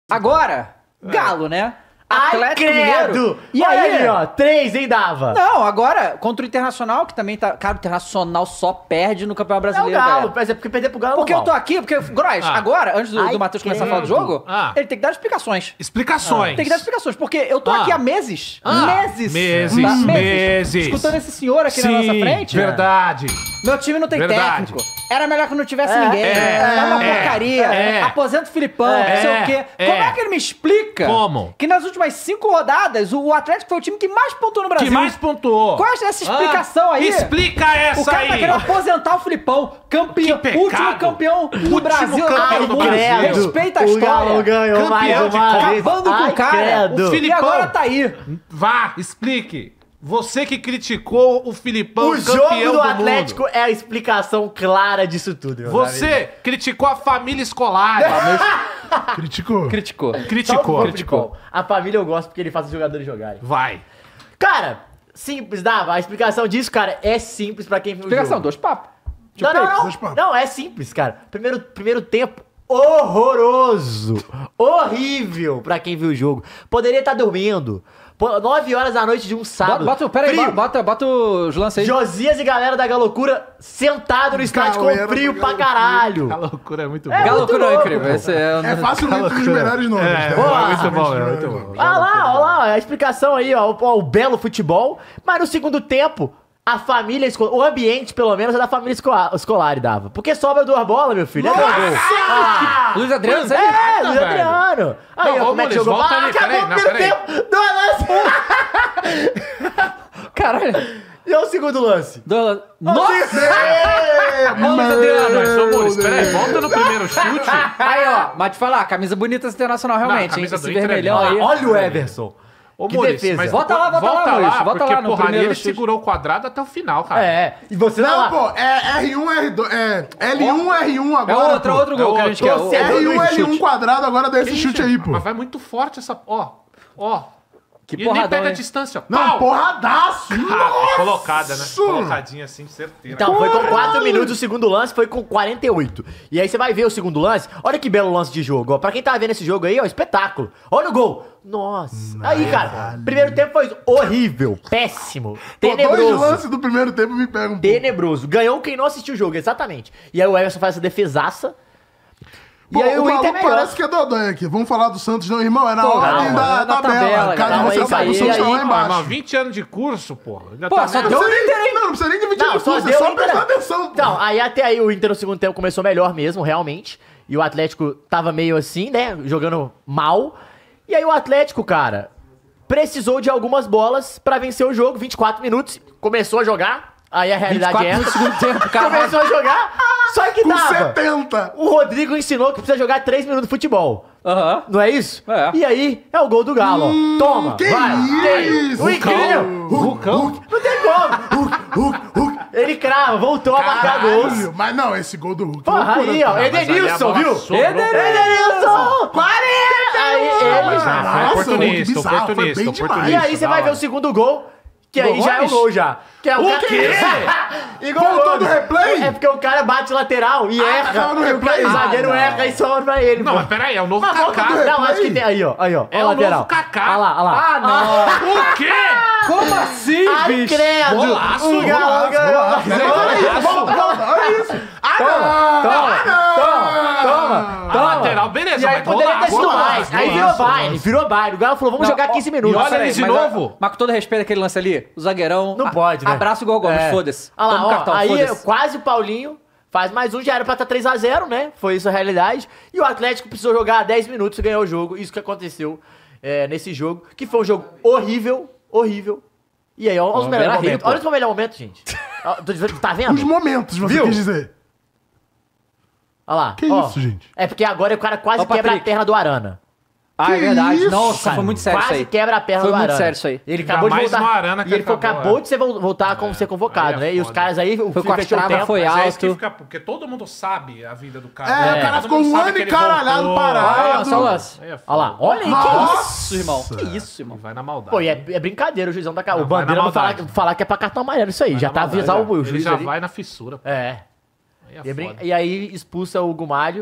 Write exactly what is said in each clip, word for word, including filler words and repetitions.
Agora, Galo, né? Ai, Atlético credo! Mineiro. E Olha aí, aí, ó, três, hein, Dava? Não, agora, contra o Internacional, que também tá... Cara, o Internacional só perde no Campeonato É o Brasileiro, Galo, galera. mas é porque perder pro Galo Porque eu normal. tô aqui, porque, Gross, Ah. agora, antes do, Ai, do Matheus começar a falar do credo. jogo, Ah. ele tem que dar explicações. Explicações. Tem que dar explicações, porque eu tô Ah. aqui há meses, Ah. meses, Meses, tá? meses. escutando esse senhor aqui na Sim, nossa frente. verdade. Meu time não tem Verdade. técnico. Era melhor que não tivesse É, ninguém. é, é uma é, porcaria. é. Aposenta o Filipão, É, não sei o quê. é. Como é que ele me explica Como? que nas últimas cinco rodadas o Atlético foi o time que mais pontuou no Brasil? Que mais pontuou? Qual é essa explicação Ah, aí? Explica essa O cara aí. tá querendo aposentar o Filipão, campeão, Que pecado. último campeão do Último Brasil. campeão Ai, do muito Brasil. Respeita a O Galo história. ganhou mais Campeão de uma Copa. vez. Acabando com Ai, o cara. credo. O Filipão. E agora tá aí. Vá, explique. Você que criticou o Filipão, O campeão jogo do do Atlético mundo. é a explicação clara disso tudo, meu Você amigo. criticou a família escolar. Criticou. Criticou. Criticou. Só o futebol. A família eu gosto porque ele faz os jogadores jogarem. Vai. Cara, simples, Dava. A explicação disso, cara, é simples pra quem viu o Explicação, jogo. dois papos. Não, não, não. dois papos. Não, é simples, cara. Primeiro, primeiro tempo horroroso. Horrível pra quem viu o jogo. Poderia estar dormindo. Pô, nove horas da noite de um sábado. Bota, bota, pera aí, Frio. bota, bota os lances aí. Josias e galera da Galocura sentado no estádio Galera com frio da pra Galocura. caralho. A loucura é muito É, boa. Galo muito Cura é louco, incrível. pô. Esse é, um É facilmente um dos melhores nomes. É, né? é Boa. muito bom, é Facilmente muito um dos bom. Olha lá, olha lá, a explicação aí, ó, ó, o belo futebol. Mas no segundo tempo, a família escolar, o ambiente, pelo menos, é da família escolar, escolar Dava. Porque sobra duas bolas, meu filho. É meu gol. Ah, Luiz Adriano, sabe? é, Luiz velho. Adriano. Aí, Não, ó, ô, como é que Muniz, jogou? volta Ah, ali, acabou peraí, o não, primeiro peraí. tempo. Dois lances. Caralho. E o segundo lance? Do... Nossa! É, Ô, Luiz Adriano. Mas, ô, Maurício, meu peraí, Deus. volta no primeiro chute. Aí, ó, mas te falar, camisa bonita esse Internacional, realmente, hein? camisa Esse do Inter é vermelhão linda. aí. Olha o Everson. Ô, Que Maurício, defesa. mas Volta lá, volta lá, Maurício, volta porque, lá no porra, ali primeiro ele chute. segurou o quadrado até o final, cara. É, e você Não, lá. pô, é R um, R dois, é L um, R um É agora. outro, pô. outro gol que a gente outro. quer. O- Você é R um, doido, L um chute. quadrado, agora dá esse Que chute isso? aí, pô. Mas vai muito forte essa... Ó, ó. Que E ele nem porradão, pega a hein? distância. Não, Pau! porradaço. Ah, Nossa! colocada, né? Colocadinha assim, certeira. Então, foi com quatro minutos, o segundo lance foi com quarenta e oito. E aí você vai ver o segundo lance. Olha que belo lance de jogo, ó. Pra quem tá vendo esse jogo aí, ó, espetáculo. Olha o gol. Nossa. Aí, cara, primeiro tempo foi horrível, péssimo, Pô, dois tenebroso. lances do primeiro tempo me pegam um pouco. Tenebroso. Ganhou quem não assistiu o jogo, exatamente. E aí o Everson faz essa defesaça. E Pô, aí o o Inter maluco melhor. parece que é Dodói aqui. Vamos falar do Santos, não, irmão. É na Pô, ordem calma, da, é na tabela. tabela, Caso calma você aí, saiba, o aí, Santos tá aí, lá Ah, embaixo. mas vinte anos de curso, porra. Ainda Pô, tá só nessa. deu Não o precisa Inter, nem- hein? Não, não precisa nem dividir Não, no só curso, é deu só o Inter. prestar atenção, pô. Então, aí até aí o Inter no segundo tempo começou melhor mesmo, realmente. E o Atlético tava meio assim, né? Jogando mal. E aí o Atlético, cara, precisou de algumas bolas pra vencer o jogo. vinte e quatro minutos, começou a jogar. Aí a realidade é vinte e quatro essa. no segundo tempo, cara. Começou a jogar, só que Com tava. setenta. O Rodrigo ensinou que precisa jogar três minutos de futebol. Aham. Não é isso? É. E aí, é o gol do Galo, ó. Toma, que vai. isso? O incrível. Vulcão. Não tem como. Hulk, Hulk, Hulk. Ele crava, voltou a marcar gols. Caralho, mas não, esse gol do Hulk. Porra, loucura, aí, ó. cara. Mas ali a Edenilson, bola viu? sobrou. Edenilson! quarenta! Aí ele. Mas já foi Nossa, oportunista, que bizarro, foi oportunista, bem oportunista. E aí você vai da ver o hora. segundo gol, que aí Gol já é o Gomes? gol já. Que é o, O cara... que é esse? E gol Voltou Gomes. do replay? É porque o cara bate lateral e Ah, erra. tava no E o, replay? cara, o zagueiro Ah, não. erra e sobra pra ele. Não, pô. mas peraí, é o novo Mas volta Kaká. do Não, replay? acho que tem aí, ó. Aí, ó. É Ó o lateral. novo Kaká. Olha lá, olha lá. Ah, não. O quê? Como assim, Ai, bicho? credo! Golaço, o Galo golaço, ganhou! golaço. Olha isso! Volta, volta, olha isso. Ah, Toma, não. toma, Ah, não. toma, A toma. lateral, beleza, E aí mas poderia ter golaço, sido golaço, mais. Aí virou golaço, baile, virou baile. O Galo falou, vamos Não, jogar ó, quinze e minutos. olha Peraí, ele de mas, novo. Mas com todo respeito àquele lance ali, o zagueirão... Não a- pode, né? Abraça o Gol Gomes, É. foda-se. Olha Toma lá, o ó, cartão, aí foda-se. quase o Paulinho faz mais um, já era pra estar três a zero, né? Foi isso a realidade. E o Atlético precisou jogar dez minutos e ganhou o jogo. Isso que aconteceu é, nesse jogo, que foi um jogo horrível, horrível. E aí, olha os Vamos melhores ver na momentos. rimpa. Olha os melhores momentos, gente. Ó, tô dizendo, tá vendo? Os momentos, você Viu? quis dizer. Olha lá. Que ó. isso, gente? É porque agora o cara quase Ó o quebra a Patrick. perna do Arana. Ah, é Que verdade. isso, Nossa, Cara, foi muito sério isso quase aí. quebra a perna Foi do muito Arana. sério isso aí. Ele Ainda acabou de mais voltar. no Arana que e ele foi- acabou, acabou é. de ser, vol- voltar como ser convocado, Aí é né? E os foda. caras aí, o Foi com a fechou o trava, tempo. foi Mas é isso que alto. fica, porque todo mundo sabe a vida do cara. É, né? o cara Todo ficou mundo um sabe ano que ele encaralhado, voltou. parado. Olha só o lance. Aí é foda. Olha lá, olha aí, que Nossa. Isso, irmão. Que isso, irmão. Vai na maldade. Pô, e é, é brincadeira o juizão da cara. O Não, vai na Bandeira vai falar, maldade. falar que é pra cartão amarelo isso aí. Vai já na tá maldade, avisar o, o Ele juiz já ali. vai na fissura. pô. É. Aí é E, é brin- foda. e aí expulsa o Gumalho.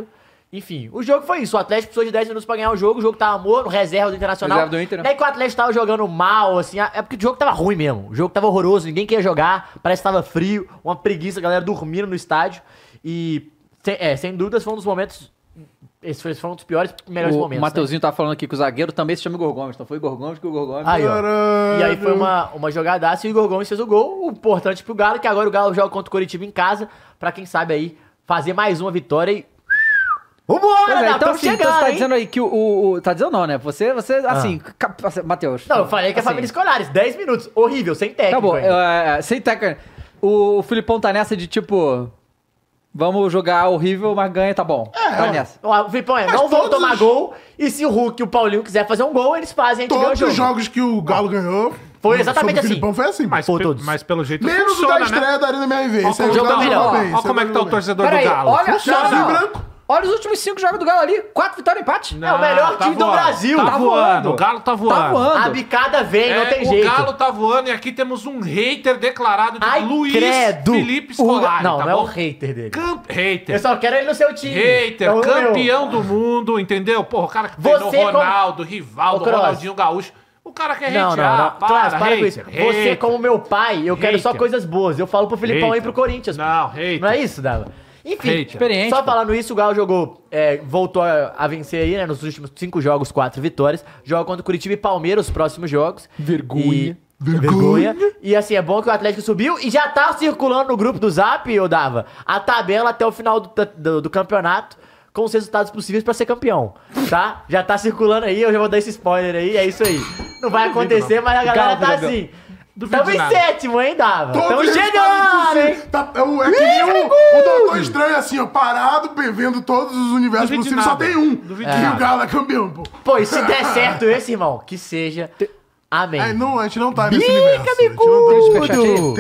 Enfim, o jogo foi isso. O Atlético precisou de dez minutos pra ganhar o jogo. O jogo tava morno, reserva do Internacional. Reserva do Inter, né? Não é que o Atlético tava jogando mal, assim. É porque o jogo tava ruim mesmo. O jogo tava horroroso, ninguém queria jogar. Parece que tava frio, uma preguiça, a galera dormindo no estádio. E, sem, é, sem dúvidas, foi um dos momentos... Esse foi, foi um dos piores, melhores O momentos. Mateuzinho tá falando aqui que o zagueiro também se chama Igor Gomes. Então foi Igor Gomes que o Igor Gomes... Aí, ó. Caralho. E aí foi uma, uma jogadaça e o Igor Gomes fez o gol. O importante pro Galo, que agora o Galo joga contra o Coritiba em casa. Pra quem sabe aí, fazer mais uma vitória e... Vambora, Pois é, Dava, então, tamo assim, então chegando, você tá hein? dizendo aí que o, o, o- Tá dizendo não, né? Você, você assim... Ca- Matheus. Não, eu falei que é assim, família Escolares, dez minutos, horrível, sem técnico. Acabou. ainda. É, sem técnica. O, o Filipão tá nessa de tipo... Vamos jogar horrível, mas ganha, tá bom. tá nessa. Ó, o Filipão é, Mas não vão todos tomar os- gol, e se o Hulk e o Paulinho quiser fazer um gol, eles fazem, a gente ganha o Todos jogo. os jogos que o Galo ganhou... Foi exatamente sobre o assim. Filipão foi assim. Mas, Pô, pe- todos. mas pelo jeito Menos o funciona, da estreia né? da Arena M R V. Olha Esse aí como, o jogo Galo é jogou melhor. bem, olha esse aí como é que tá o jogou bem. torcedor Pera do aí, Galo. olha Funciona. só. Azul e branco. Olha os últimos cinco jogos do Galo ali. Quatro vitórias e empate. É o melhor time do voando. Brasil. Tá, Tá voando. voando. O Galo tá voando. Tá voando. A bicada vem, não É, tem o jeito. Galo tá voando e aqui temos um hater declarado de Ai, Luiz credo. Felipe O- Scolari, Não, tá não é bom? o hater dele. Camp- Hater. Eu só quero ele no seu time. Hater, É o meu. campeão do mundo, entendeu? Porra, o cara que treinou Você como- Ronaldo, Rivaldo, Ô, Cross. Ronaldinho Gaúcho. O cara quer Não, hatear. não, não. Para, Claro, para com isso. hater, Você, hater. como meu pai, eu quero só Hater. coisas boas. Eu falo pro Filipão Hater. ir pro Corinthians. Não, hater. Não é isso, Dava? Enfim, Hater. Experiente, só pô. falando isso, o Galo jogou, é, voltou a, a vencer aí, né, nos últimos cinco jogos, quatro vitórias. Joga contra o Curitiba e Palmeiras os próximos jogos. Vergonha. E... Vergonha. E assim, é bom que o Atlético subiu e já tá circulando no grupo do Zap, eu Dava, a tabela até o final do, do, do campeonato com os resultados possíveis pra ser campeão, tá? Já tá circulando aí, eu já vou dar esse spoiler aí, é isso aí. Não vai acontecer, mas a galera Galo, tá Gabriel. assim. Duvido Tamo de em nada. sétimo, hein, Dava? Todos Tamo os resultados chegando, possíveis. hein? Tá, é, o, é que nem o, o Doutor Estranho, assim, ó, parado, vendo todos os universos Duvido de possíveis, só nada. tem um. Duvido E de o nada. Galo é campeão, pô. Pô, e se der certo esse, irmão, que seja. Amém. É, não, a gente não tá nesse Bica, universo. A gente não tá- bicudo! Superchat aí?